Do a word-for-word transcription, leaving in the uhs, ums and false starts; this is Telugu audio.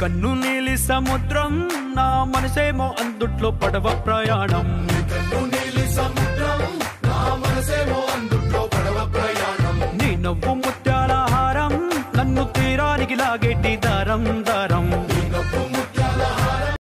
కన్ను నీలి సముద్రం నా మనసేమో అందుట్లో పడవ ప్రయాణం నీ నవ్వు ముత్యాల హారం నన్ను తీరానికి లాగేటి దారం దారం